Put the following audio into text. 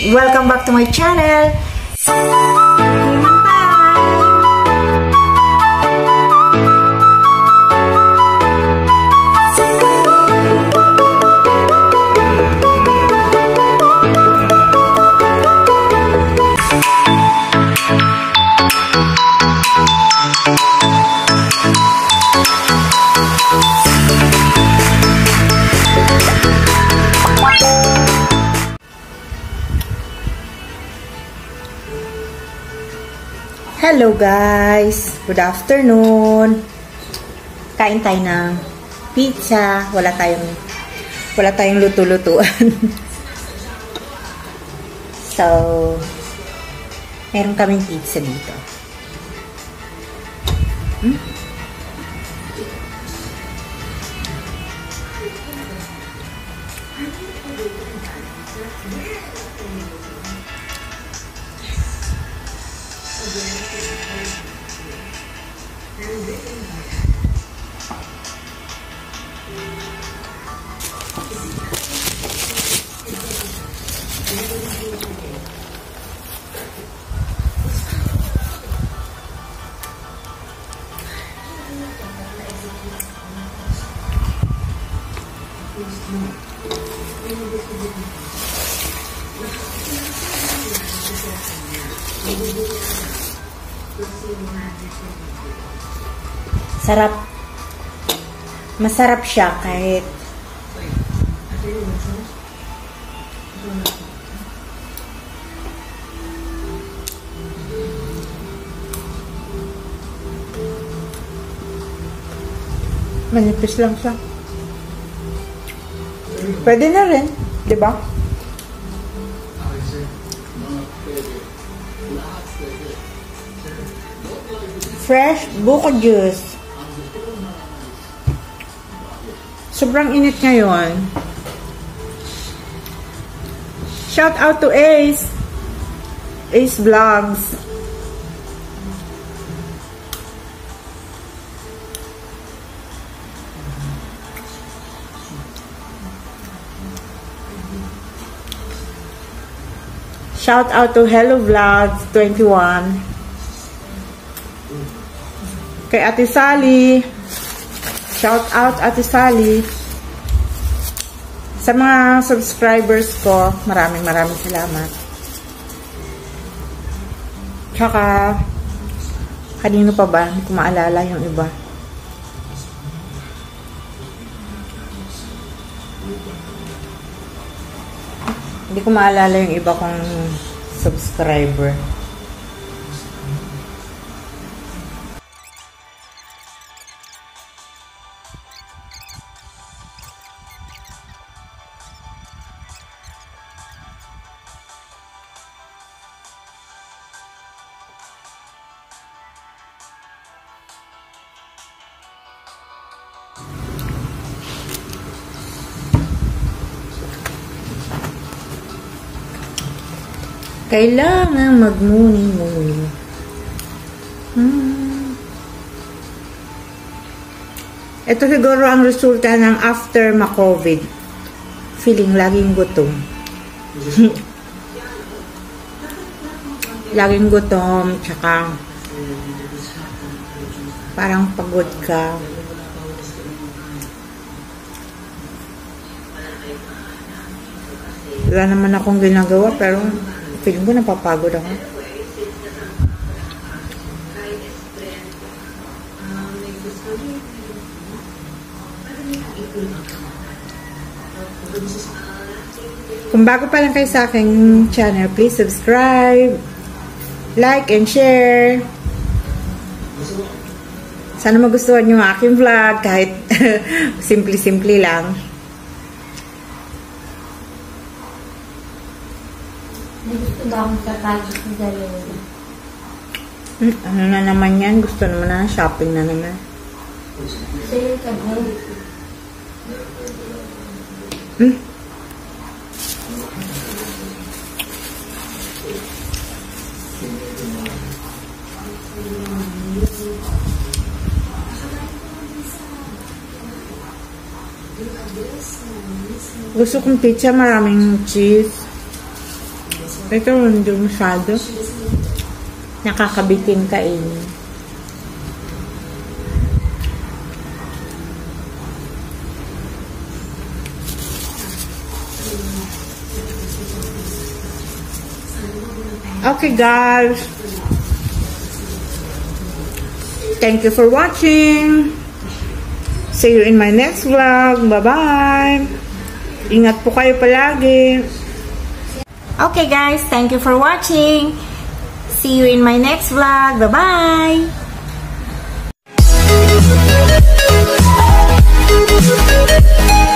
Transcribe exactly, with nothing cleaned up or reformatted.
Welcome back to my channel. Hello guys! Good afternoon! Kain tayo ng pizza. Wala tayong wala tayong luto-lutuan. So, meron kaming pizza dito. Hmm? Sarap. Masarap siya kahit manipis lang siya. Pwede na rin, di ba? Fresh buko juice. Sobrang init ngayon. Shout out to Ace. Ace Vlogs. Shout out to Hello Vlogs twenty-one. Kay Ate Sally. Shout out Ate Sally. Sa mga subscribers ko, maraming maraming salamat. Tsaka, kanino pa ba? Hindi ko maalala yung iba. Hindi ko maalala yung iba kong subscriber. Kailangan magmuni-muni. Hmm. Ito siguro ang resulta ng after ma-COVID. Feeling laging gutom. Laging gutom, tsaka parang pagod ka. Wala naman akong ginagawa, pero feeling ko napapagod ako. Kung bago pa lang kayo sa aking channel, please subscribe, like, and share. Sana magustuhan nyo ang aking vlog kahit simple-simple lang. Hmm, ano na naman yan? Gusto naman na, shopping na naman. Hmm? Gusto kong pizza, maraming cheese. Ito, hindi masyado. Nakakabitin kainin. Okay, guys. Thank you for watching. See you in my next vlog. Bye-bye. Ingat po kayo palagi. Okay, guys. Thank you for watching. See you in my next vlog. Bye-bye.